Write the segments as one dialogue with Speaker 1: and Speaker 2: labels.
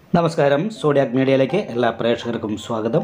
Speaker 1: നമസ്കാരം. സോഡിയാക് മീഡിയയിലേക്ക് എല്ലാ പ്രേക്ഷകർക്കും സ്വാഗതം.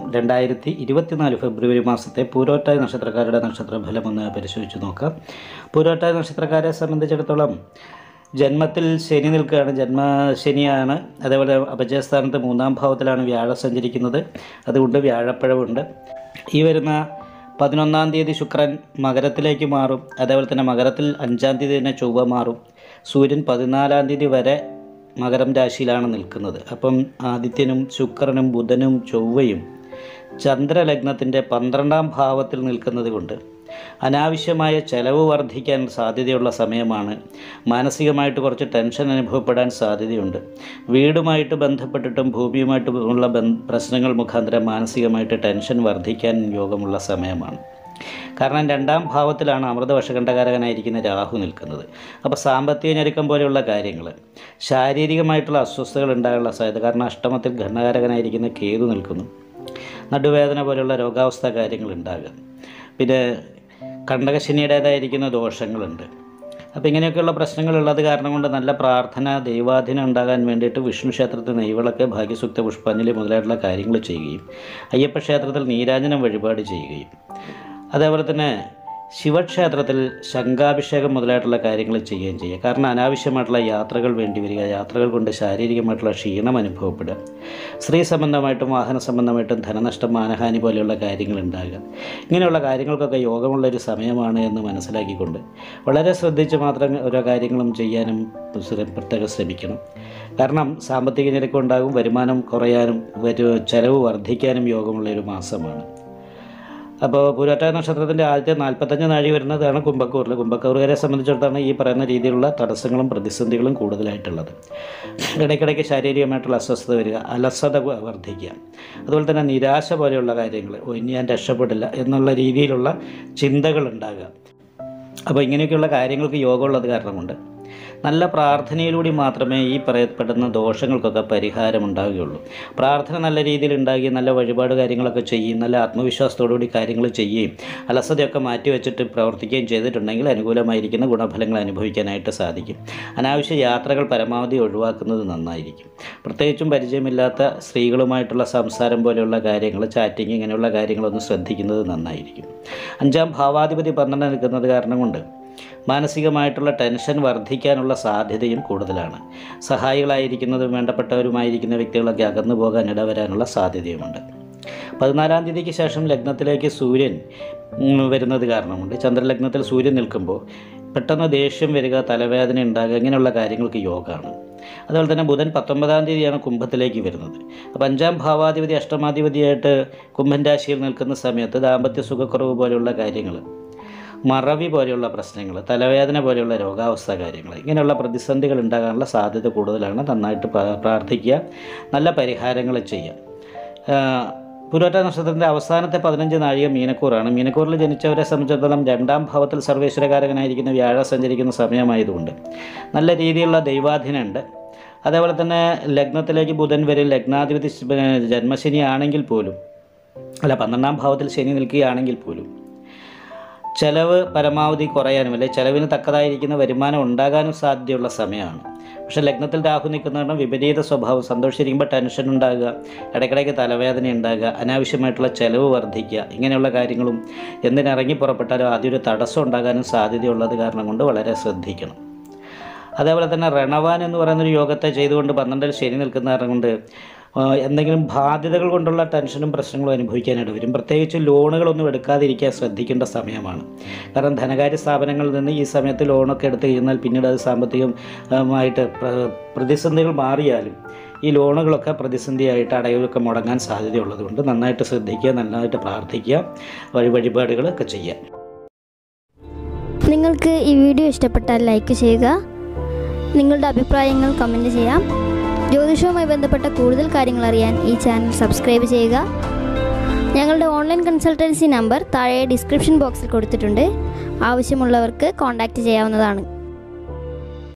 Speaker 1: 2024 ഫെബ്രുവരി മാസത്തെ പൂരോട്ടാതി നക്ഷത്രക്കാരുടെ നക്ഷത്രഫലമൊന്ന് പരിശോധിച്ച് നോക്കാം. പൂരോട്ടാതി നക്ഷത്രക്കാരെ സംബന്ധിച്ചിടത്തോളം ജന്മത്തിൽ ശനി നിൽക്കുകയാണ്. ജന്മശനിയാണ്. അതേപോലെ അപജയസ്ഥാനത്ത് 3-ാം ഭാവത്തിലാണ് വ്യാഴം സഞ്ചരിക്കുന്നത്. അതുകൊണ്ട് വ്യാഴപ്പഴവുണ്ട്. ഈ വരുന്ന 11-ാം തീയതി ശുക്രൻ മകരത്തിലേക്ക് മാറും. അതേപോലെ തന്നെ മകരത്തിൽ 5-ാം തീയതി തന്നെ ചൊവ്വ മാറും. സൂര്യൻ 14-ാം തീയതി വരെ മകരം രാശിയിലാണ് നിൽക്കുന്നത്. അപ്പം ആദിത്യനും ശുക്രനും ബുധനും ചൊവ്വയും ചന്ദ്രലഗ്നത്തിൻ്റെ 12-ാം ഭാവത്തിൽ നിൽക്കുന്നത് കൊണ്ട് അനാവശ്യമായ ചെലവ് വർദ്ധിക്കാൻ സാധ്യതയുള്ള സമയമാണ്. മാനസികമായിട്ട് കുറച്ച് ടെൻഷൻ അനുഭവപ്പെടാൻ സാധ്യതയുണ്ട്. വീടുമായിട്ട് ബന്ധപ്പെട്ടിട്ടും ഭൂമിയുമായിട്ട് ഉള്ള പ്രശ്നങ്ങൾ മുഖാന്തരം മാനസികമായിട്ട് ടെൻഷൻ വർദ്ധിക്കാൻ യോഗമുള്ള സമയമാണ്. കാരണം 2-ാം ഭാവത്തിലാണ് അമൃതവർഷകണ്ഠകാരകനായിരിക്കുന്ന രാഹു നിൽക്കുന്നത്. അപ്പോൾ സാമ്പത്തിക ഞെരുക്കം പോലെയുള്ള കാര്യങ്ങൾ, ശാരീരികമായിട്ടുള്ള അസ്വസ്ഥതകൾ ഉണ്ടാകാനുള്ള സാധ്യത. കാരണം അഷ്ടമത്തിൽ ഘടനകാരകനായിരിക്കുന്ന കേതു നിൽക്കുന്നു. നടുവേദന പോലെയുള്ള രോഗാവസ്ഥ കാര്യങ്ങൾ ഉണ്ടാകുക. പിന്നെ കണ്ടകശനിയുടേതായിരിക്കുന്ന ദോഷങ്ങളുണ്ട്. അപ്പോൾ ഇങ്ങനെയൊക്കെയുള്ള പ്രശ്നങ്ങളുള്ളത് കാരണം കൊണ്ട് നല്ല പ്രാർത്ഥന, ദൈവാധീനം ഉണ്ടാകാൻ വേണ്ടിയിട്ട് വിഷ്ണു ക്ഷേത്രത്തിൽ നെയ്വിളക്ക്, ഭാഗ്യസൂക്ത പുഷ്പാഞ്ജലി മുതലായിട്ടുള്ള കാര്യങ്ങൾ ചെയ്യുകയും അയ്യപ്പ ക്ഷേത്രത്തിൽ നീരാഞ്ജനം വഴിപാട് ചെയ്യുകയും അതേപോലെ തന്നെ ശിവക്ഷേത്രത്തിൽ ശംഖാഭിഷേകം മുതലായിട്ടുള്ള കാര്യങ്ങൾ ചെയ്യുകയും ചെയ്യുക. കാരണം അനാവശ്യമായിട്ടുള്ള യാത്രകൾ വേണ്ടി വരിക, യാത്രകൾ കൊണ്ട് ശാരീരികമായിട്ടുള്ള ക്ഷീണം അനുഭവപ്പെടുക, സ്ത്രീ സംബന്ധമായിട്ടും വാഹന സംബന്ധമായിട്ടും ധനനഷ്ടം, മാനഹാനി പോലെയുള്ള കാര്യങ്ങൾ ഉണ്ടാകുക. ഇങ്ങനെയുള്ള കാര്യങ്ങൾക്കൊക്കെ യോഗമുള്ളൊരു സമയമാണ് എന്ന് മനസ്സിലാക്കിക്കൊണ്ട് വളരെ ശ്രദ്ധിച്ച് മാത്രം ഓരോ കാര്യങ്ങളും ചെയ്യാനും പ്രത്യേകം ശ്രമിക്കണം. കാരണം സാമ്പത്തിക ഞെരുക്കം ഉണ്ടാകും, വരുമാനം കുറയാനും ചെലവ് വർദ്ധിക്കാനും യോഗമുള്ളൊരു മാസമാണ്. അപ്പോൾ പൂരോട്ടാതി നക്ഷത്രത്തിൻ്റെ ആദ്യത്തെ 45 നാഴി വരുന്നതാണ് കുംഭക്കൂറിൽ. കുംഭക്കൂറുകാരെ സംബന്ധിച്ചിടത്താണ് ഈ പറയുന്ന രീതിയിലുള്ള തടസ്സങ്ങളും പ്രതിസന്ധികളും കൂടുതലായിട്ടുള്ളത്. ഇടയ്ക്കിടയ്ക്ക് ശാരീരികമായിട്ടുള്ള അസ്വസ്ഥത വരിക, അലസത വർദ്ധിക്കുക, അതുപോലെ തന്നെ നിരാശ പോലെയുള്ള കാര്യങ്ങൾ, ഇനി ഞാൻ രക്ഷപ്പെടില്ല എന്നുള്ള രീതിയിലുള്ള ചിന്തകൾ ഉണ്ടാകുക. അപ്പോൾ ഇങ്ങനെയൊക്കെയുള്ള കാര്യങ്ങൾക്ക് യോഗമുള്ളത് കാരണം കൊണ്ട് നല്ല പ്രാർത്ഥനയിലൂടെ മാത്രമേ ഈ പറയപ്പെടുന്ന ദോഷങ്ങൾക്കൊക്കെ പരിഹാരം ഉണ്ടാവുകയുള്ളൂ. പ്രാർത്ഥന നല്ല രീതിയിൽ ഉണ്ടാകുകയും നല്ല വഴിപാട് കാര്യങ്ങളൊക്കെ ചെയ്യുകയും നല്ല ആത്മവിശ്വാസത്തോടുകൂടി കാര്യങ്ങൾ ചെയ്യുകയും അലസതയൊക്കെ മാറ്റിവെച്ചിട്ട് പ്രവർത്തിക്കുകയും ചെയ്തിട്ടുണ്ടെങ്കിൽ അനുകൂലമായിരിക്കുന്ന ഗുണഫലങ്ങൾ അനുഭവിക്കാനായിട്ട് സാധിക്കും. അനാവശ്യ യാത്രകൾ പരമാവധി ഒഴിവാക്കുന്നത് നന്നായിരിക്കും. പ്രത്യേകിച്ചും പരിചയമില്ലാത്ത സ്ത്രീകളുമായിട്ടുള്ള സംസാരം പോലെയുള്ള കാര്യങ്ങൾ, ചാറ്റിങ്, ഇങ്ങനെയുള്ള കാര്യങ്ങളൊന്നും ശ്രദ്ധിക്കുന്നത് നന്നായിരിക്കും. 5-ാം ഭാവാധിപതി 12 നിൽക്കുന്നത് കാരണം കൊണ്ട് മാനസികമായിട്ടുള്ള ടെൻഷൻ വർദ്ധിക്കാനുള്ള സാധ്യതയും കൂടുതലാണ്. സഹായികളായിരിക്കുന്നതും വേണ്ടപ്പെട്ടവരുമായിരിക്കുന്ന വ്യക്തികളൊക്കെ അകന്നു പോകാൻ ഇടവരാനുള്ള സാധ്യതയുമുണ്ട്. 14-ാം തീയതിക്ക് ശേഷം ലഗ്നത്തിലേക്ക് സൂര്യൻ വരുന്നത് കാരണമുണ്ട്. ചന്ദ്രലഗ്നത്തിൽ സൂര്യൻ നിൽക്കുമ്പോൾ പെട്ടെന്ന് ദേഷ്യം വരിക, തലവേദന ഉണ്ടാകുക, ഇങ്ങനെയുള്ള കാര്യങ്ങൾക്ക് യോഗമാണ്. അതുപോലെ തന്നെ ബുധൻ 19-ാം തീയതിയാണ് കുംഭത്തിലേക്ക് വരുന്നത്. അപ്പോൾ 5-ാം ഭാവാധിപതി അഷ്ടമാധിപതിയായിട്ട് കുംഭൻ രാശിയിൽ നിൽക്കുന്ന സമയത്ത് ദാമ്പത്യ സുഖക്കുറവ് പോലെയുള്ള കാര്യങ്ങൾ, മറവി പോലെയുള്ള പ്രശ്നങ്ങൾ, തലവേദന പോലെയുള്ള രോഗാവസ്ഥ കാര്യങ്ങൾ, ഇങ്ങനെയുള്ള പ്രതിസന്ധികൾ ഉണ്ടാകാനുള്ള സാധ്യത കൂടുതലാണ്. നന്നായിട്ട് പ്രാർത്ഥിക്കുക, നല്ല പരിഹാരങ്ങൾ ചെയ്യുക. പൂരോട്ടാതി നക്ഷത്രത്തിൻ്റെ അവസാനത്തെ 15 നാഴിക മീനക്കൂറാണ്. മീനക്കൂറിൽ ജനിച്ചവരെ സംബന്ധിച്ചിടത്തോളം 2-ാം ഭാവത്തിൽ സർവേശ്വരകാരകനായിരിക്കുന്ന വ്യാഴം സഞ്ചരിക്കുന്ന സമയമായതുകൊണ്ട് നല്ല രീതിയിലുള്ള ദൈവാധീനമുണ്ട്. അതേപോലെ തന്നെ ലഗ്നത്തിലേക്ക് ബുധൻ വരും. ലഗ്നാധിപതി ജന്മശനി ആണെങ്കിൽ പോലും, 12-ാം ഭാവത്തിൽ ശനി നിൽക്കുകയാണെങ്കിൽ പോലും ചെലവ് പരമാവധി കുറയാനും അല്ലെങ്കിൽ ചെലവിന് തക്കതായിരിക്കുന്ന വരുമാനം ഉണ്ടാകാനും സാധ്യതയുള്ള സമയമാണ്. പക്ഷേ ലഗ്നത്തിൽ രാഹു നിൽക്കുന്നതാണ് വിപരീത സ്വഭാവം. സന്തോഷിച്ചിരിക്കുമ്പോൾ ടെൻഷൻ ഉണ്ടാകുക, ഇടയ്ക്കിടയ്ക്ക് തലവേദന ഉണ്ടാകുക, അനാവശ്യമായിട്ടുള്ള ചെലവ് വർദ്ധിക്കുക, ഇങ്ങനെയുള്ള കാര്യങ്ങളും എന്തിനിറങ്ങി പുറപ്പെട്ടാലും ആദ്യം ഒരു തടസ്സം ഉണ്ടാകാനും സാധ്യതയുള്ളത് കാരണം കൊണ്ട് വളരെ ശ്രദ്ധിക്കണം. അതേപോലെ തന്നെ രണവാൻ എന്ന് പറയുന്നൊരു യോഗത്തെ ചെയ്തുകൊണ്ട് 12-ൽ ശനി നിൽക്കുന്ന കാരണം കൊണ്ട് എന്തെങ്കിലും ബാധ്യതകൾ കൊണ്ടുള്ള ടെൻഷനും പ്രശ്നങ്ങളും അനുഭവിക്കാനായിട്ട് വരും. പ്രത്യേകിച്ച് ലോണുകളൊന്നും എടുക്കാതിരിക്കാൻ ശ്രദ്ധിക്കേണ്ട സമയമാണ്. കാരണം ധനകാര്യ സ്ഥാപനങ്ങളിൽ നിന്ന് ഈ സമയത്ത് ലോണൊക്കെ എടുത്തു കഴിഞ്ഞാൽ പിന്നീട് അത് സാമ്പത്തികമായിട്ട് പ്രതിസന്ധികൾ മാറിയാലും ഈ ലോണുകളൊക്കെ പ്രതിസന്ധിയായിട്ട് അടയുമൊക്കെ മുടങ്ങാൻ സാധ്യതയുള്ളത് കൊണ്ട് നന്നായിട്ട് ശ്രദ്ധിക്കുക, നന്നായിട്ട് പ്രാർത്ഥിക്കുക, വഴിപാടുകളൊക്കെ ചെയ്യുക.
Speaker 2: നിങ്ങൾക്ക് ഈ വീഡിയോ ഇഷ്ടപ്പെട്ടാൽ ലൈക്ക് ചെയ്യുക, നിങ്ങളുടെ അഭിപ്രായങ്ങൾ കമൻറ്റ് ചെയ്യാം. ജ്യോതിഷവുമായി ബന്ധപ്പെട്ട കൂടുതൽ കാര്യങ്ങൾ അറിയാൻ ഈ ചാനൽ സബ്സ്ക്രൈബ് ചെയ്യുക. ഞങ്ങളുടെ ഓൺലൈൻ കൺസൾട്ടൻസി നമ്പർ താഴെ ഡിസ്ക്രിപ്ഷൻ ബോക്സിൽ കൊടുത്തിട്ടുണ്ട്. ആവശ്യമുള്ളവർക്ക് കോൺടാക്റ്റ് ചെയ്യാവുന്നതാണ്.